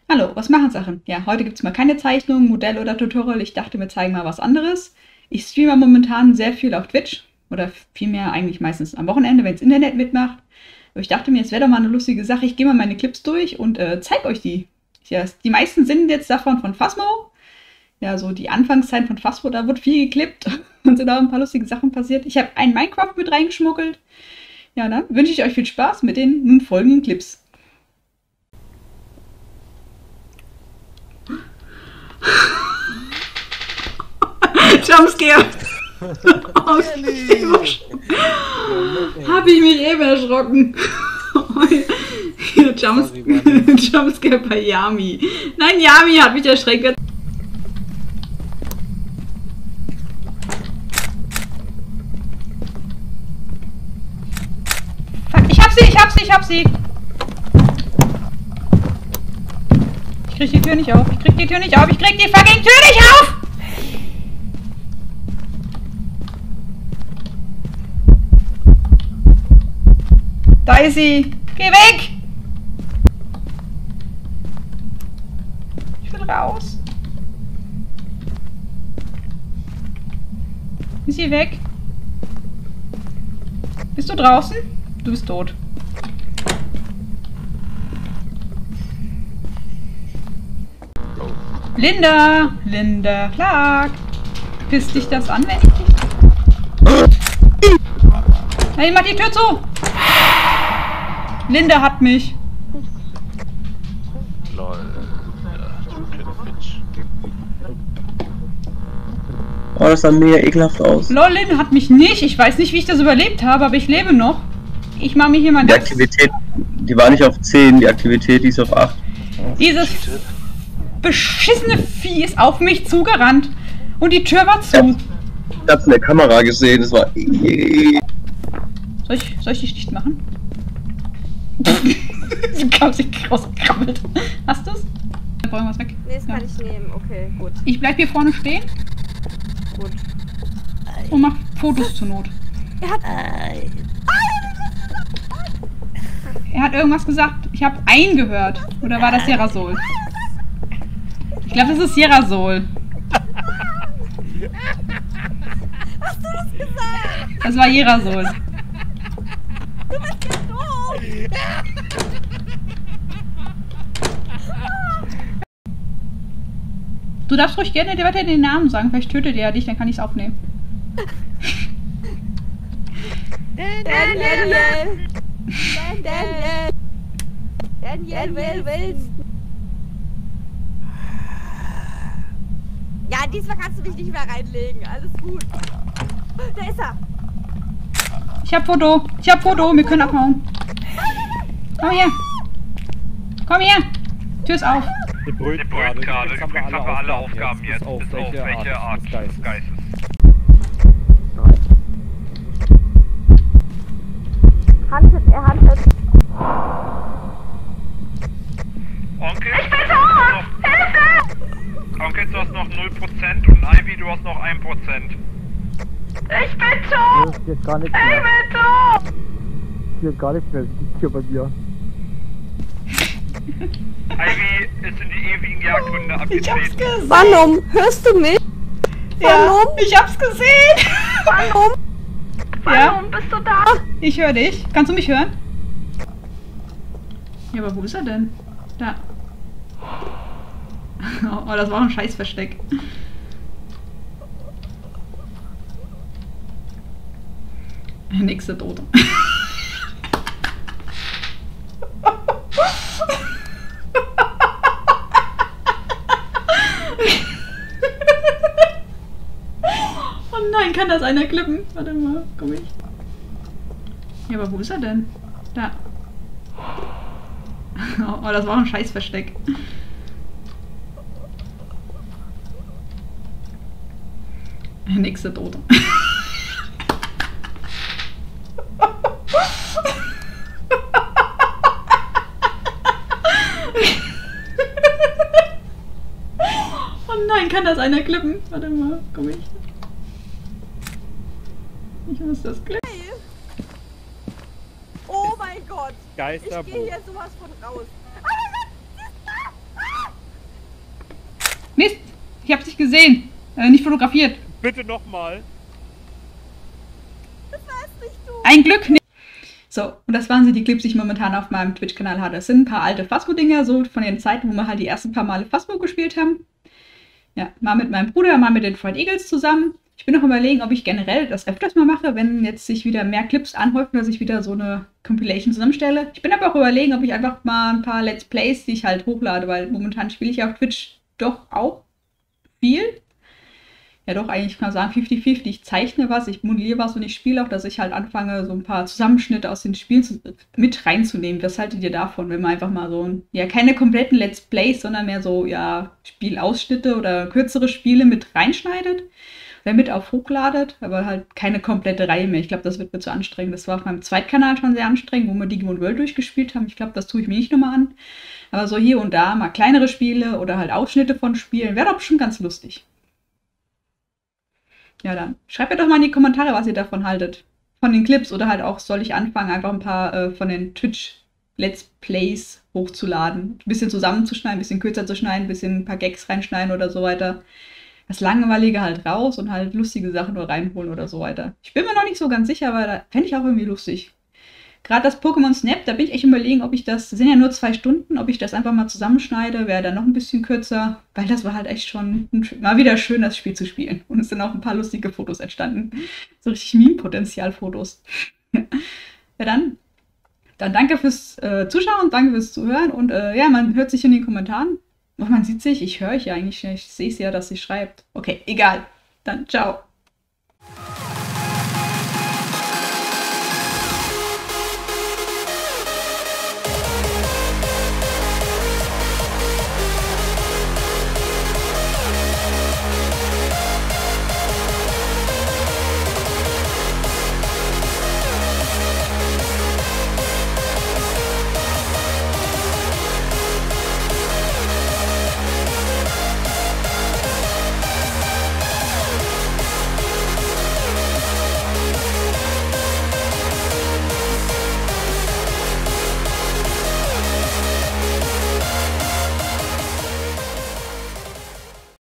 Hallo, was machen Sachen? Ja, heute gibt es mal keine Zeichnung, Modell oder Tutorial. Ich dachte, wir zeigen mal was anderes. Ich streame momentan sehr viel auf Twitch. Oder vielmehr eigentlich meistens am Wochenende, wenn das Internet mitmacht. Aber ich dachte mir, es wäre doch mal eine lustige Sache. Ich gehe mal meine Clips durch und zeige euch die. Ja, die meisten sind jetzt davon von Phasmo. Ja, so die Anfangszeit von Phasmo, da wird viel geklippt und sind auch ein paar lustige Sachen passiert. Ich habe ein Minecraft mit reingeschmuggelt. Ja, dann wünsche ich euch viel Spaß mit den nun folgenden Clips. Jumpscare! Habe ich mich eben erschrocken. Jumpscare bei Yami. Nein, Yami hat mich erschreckt. Fuck, ich hab sie! Ich krieg die Tür nicht auf, ich krieg die fucking Tür nicht auf! Da ist sie! Geh weg! Ich will raus. Ist sie weg? Bist du draußen? Du bist tot. Linda! Linda Clark! Pisst dich das an, wenn ich dich... Hey, mach die Tür zu! Linda hat mich. Lol. Oh, das sah mega ekelhaft aus. Lol, Linda hat mich nicht. Ich weiß nicht, wie ich das überlebt habe, aber ich lebe noch. Ich mache mich hier mal Die Aktivität, die war nicht auf 10, die Aktivität, die ist auf 8. Dieses beschissene Vieh ist auf mich zugerannt. Und die Tür war zu. Ich hab's in der Kamera gesehen, das war... Soll ich dich dicht machen? Sie kam sich rausgekrabbelt. Hast du's? Wollen wir was weg? Nee, das kann ich nehmen. Okay, gut. Ich bleib hier vorne stehen Gut. und mach Fotos zur Not. Er hat irgendwas gesagt. Ich habe ein gehört. Oder war das Sierrasol? Ich glaube, das ist Sierrasol. Hast du das gesagt? Das war Sierrasol. Du bist ja doof! Du darfst ruhig gerne weiter den Namen sagen. Vielleicht tötet er dich, dann kann ich es aufnehmen. Daniel Wilson. Ja, diesmal kannst du mich nicht mehr reinlegen. Alles gut. Da ist er. Ich hab Foto. Wir können abhauen. Komm her. Komm her. Tür ist auf. Die brüllt gerade. Übrigens haben wir alle Aufgaben jetzt. Bis auf welche Art des Geistes. Er handelt. Onkel? Ich bin tot! Hilfe! Onkel, du hast noch 0% und Ivy, du hast noch 1%. Ich bin tot! Hier ist gar nichts Ich mehr. bin tot! Hier ist gar nichts mehr. Die Tür bei dir. Ivy ist in die ewigen Jagdgründe abgetreten. gesehen. Warum? Hörst du mich? Ja, ich hab's gesehen. Warum? Ja, Warum bist du da? ich höre dich. Kannst du mich hören? Ja, aber wo ist er denn? Da. Oh, das war ein Scheißversteck. Nächste Tote. Oh nein, kann das einer klippen? Warte mal, komm ich. Ja, aber wo ist er denn? Da. Oh, das war ein Scheißversteck. Nächste Tote. Oh nein, kann das einer klippen? Warte mal, komm ich. Ich muss das klippen. Oh mein Gott! Ich Geisterbuch. gehe hier sowas von raus. Ah, Mist! Ich hab's nicht gesehen. Nicht fotografiert. Bitte nochmal. Das warst nicht du. Ein Glück nicht. So, und das waren so die Clips, die ich momentan auf meinem Twitch-Kanal hatte. Das sind ein paar alte Phasmo-Dinger, so von den Zeiten, wo wir halt die ersten paar Male Phasmo gespielt haben. Ja, mal mit meinem Bruder, mal mit den Fried Eagles zusammen. Ich bin noch überlegen, ob ich generell das öfters mal mache, wenn jetzt sich wieder mehr Clips anhäufen, dass ich wieder so eine Compilation zusammenstelle. Ich bin aber auch überlegen, ob ich einfach mal ein paar Let's Plays, die ich halt hochlade, weil momentan spiele ich ja auf Twitch doch auch viel. Ja doch, eigentlich kann man sagen 50-50. Ich zeichne was, ich modelliere was und ich spiele auch, dass ich halt anfange, so ein paar Zusammenschnitte aus den Spielen mit reinzunehmen. Was haltet ihr davon, wenn man einfach mal so, ja, keine kompletten Let's Plays, sondern mehr so, ja, Spielausschnitte oder kürzere Spiele mit reinschneidet? Oder mit auf hochladet, aber halt keine komplette Reihe mehr. Ich glaube, das wird mir zu anstrengend. Das war auf meinem Zweitkanal schon sehr anstrengend, wo wir Digimon World durchgespielt haben. Ich glaube, das tue ich mir nicht nochmal an. Aber so hier und da mal kleinere Spiele oder halt Ausschnitte von Spielen wäre doch schon ganz lustig. Ja, dann schreibt mir doch mal in die Kommentare, was ihr davon haltet. Von den Clips oder halt auch, soll ich anfangen, einfach ein paar von den Twitch-Let's Plays hochzuladen. Ein bisschen zusammenzuschneiden, ein bisschen kürzer zu schneiden, ein bisschen ein paar Gags reinschneiden oder so weiter. Das Langweilige halt raus und halt lustige Sachen nur reinholen oder so weiter. Ich bin mir noch nicht so ganz sicher, aber da fände ich auch irgendwie lustig. Gerade das Pokémon Snap, da bin ich echt überlegen, ob ich das sind ja nur 2 Stunden, ob ich das einfach mal zusammenschneide, wäre dann noch ein bisschen kürzer, weil das war halt echt schon mal wieder schön, das Spiel zu spielen. Und es sind auch ein paar lustige Fotos entstanden. So richtig Meme-Potenzial-Fotos. Ja, dann danke fürs Zuschauen, danke fürs Zuhören und ja, man hört sich in den Kommentaren. Oh, man sieht sich, ich höre euch ja eigentlich, ich sehe es ja, dass sie schreibt. Okay, egal. Dann ciao.